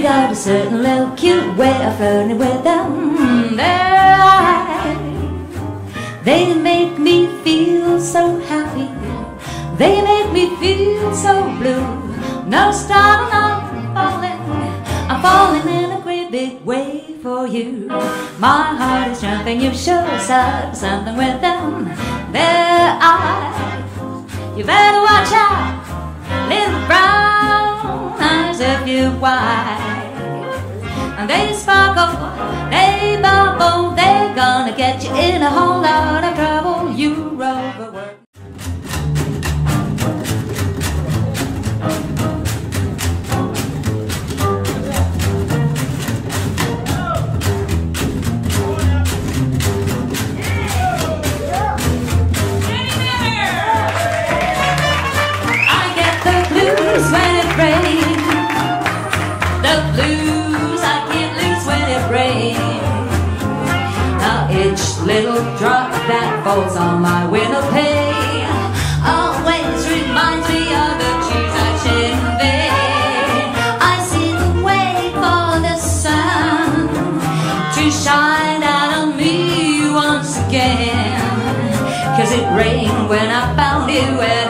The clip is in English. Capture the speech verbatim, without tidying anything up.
got a certain little cute way of flirting with them. Their eyes, they make me feel so happy. They make me feel so blue. No starting, I'm falling. I'm falling in a great big way for you. My heart is jumping, you sure said something with them. Their eyes, you better watch out. Little brown eyes if you white. And they sparkle, they bubble, they're gonna get you in a whole lot of trouble. You overwork. Little drop that falls on my window pane always reminds me of the trees I envy. I sit and wait for the sun to shine out on me once again, 'cause it rained when I found you.